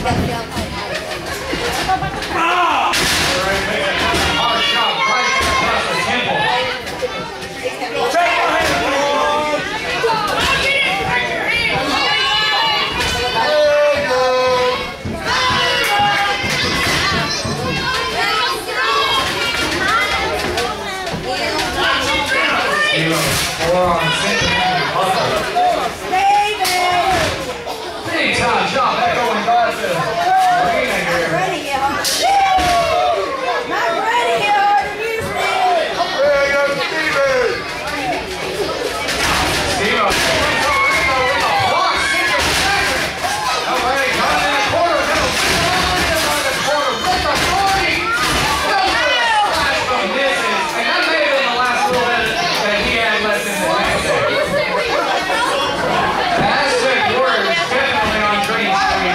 Hard shot right across the temple. Big time shot back over guard to Marina here. Not ready here, Houston. There goes Steven. Steve-O with a block. All right, coming in the corner. That'll by the corner with the 40. Goes for the splash, but misses. And that may have been the last little bit that he had left in the tank there. Aztec Warriors definitely on Green Street.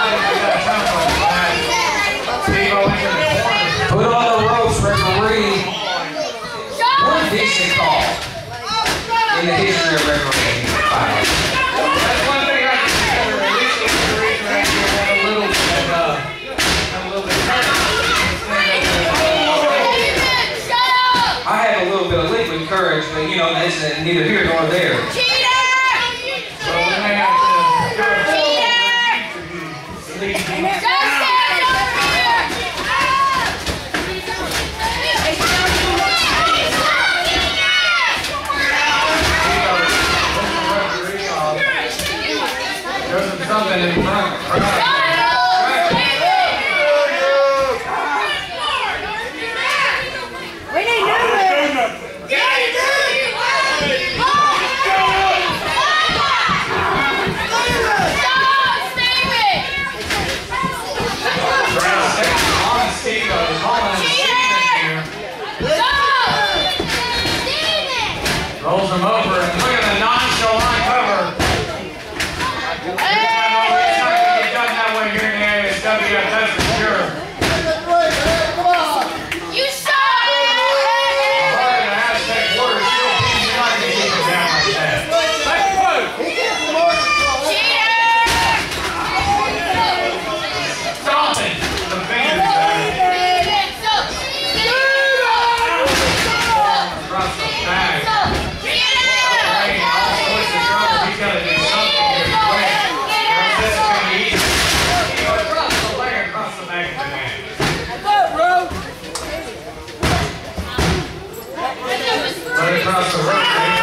Steve-O into the corner. Put on the ropes, referee. One decent call in the history of refereeing. That's one thing I can say. At least the injuries right here had a little bit I had a little bit of liquid courage, but you know, that's neither here nor there. So we may have to do a full something in front. We need new Rolls him over and look at the nonchalant cover. It's not going to get done that way here in the ASWF, that's for sure. You suck! But the Aztec Warriors still keep trying to keep it down like that. Let's move! Stomping the fingers there. Across the bag. He's got to do something here quick. This is going to be easy. Across the leg, across the back of the man. Right across the rope.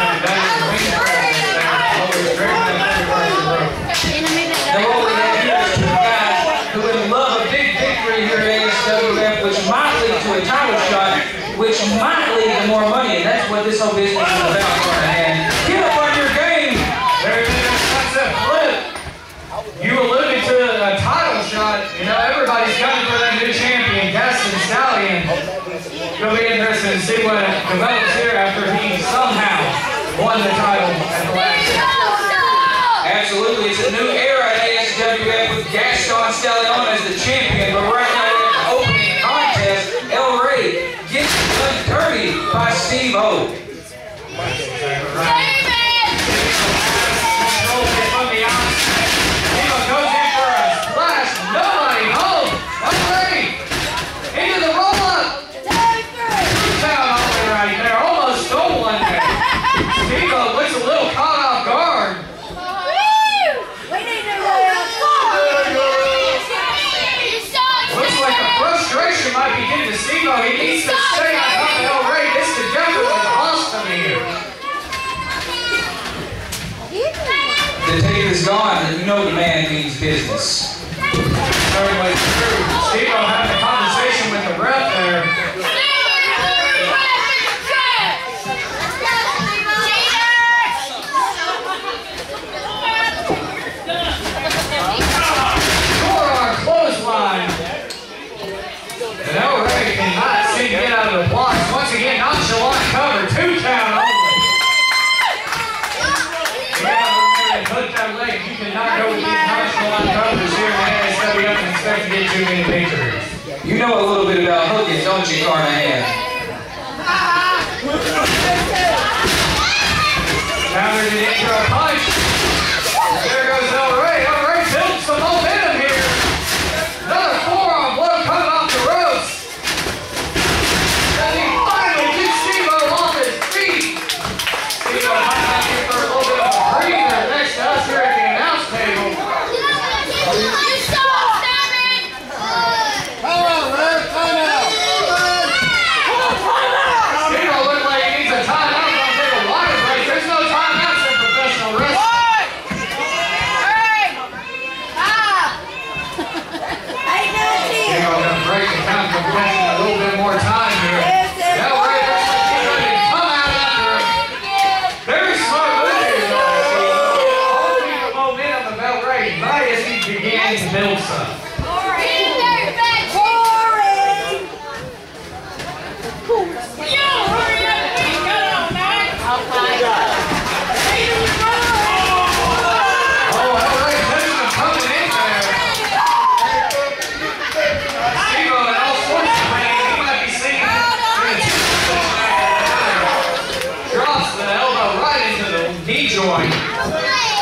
And what we have here is two guys who would love a big victory here at ASWF, which might lead to a title shot, which might lead to more money, and that's what this whole business is about, Carnahan. Get up on your game! There it is. That's a flip. You alluded to a title shot. You know, everybody's gunning for that new champion, Gaston Stallion. It'll be interesting to see what develops here after he somehow won the title at the last. Absolutely, it's a new era at ASWF with Gaston Stallion as the champion, but right now in the opening contest, El Rey gets done dirty by Steve-O. Goes in for a splash. Nobody home. Already into the roll-up. Found all the way right there. Almost stole one there. Steve-O looks a little caught off guard. Looks like the frustration might be getting to Steve-O. He needs to stay on top of El Rey. This could definitely cost him here. The tape is gone, and you know the man means business. Certainly true. Steve-O having a conversation with the ref there. Forearm clothesline. And El Rey cannot seem to get out of the blocks. Once again, nonchalant cover. 2 count only. Put that leg. You cannot go with these nonchalant covers here in the ASWF and expect to get too many victories. You know a little bit about hooking, don't you, Carnahan? Countered it into a punch. There goes El Rey. El Rey built some momentum here. can build stuff. Drops the elbow right into the knee joint.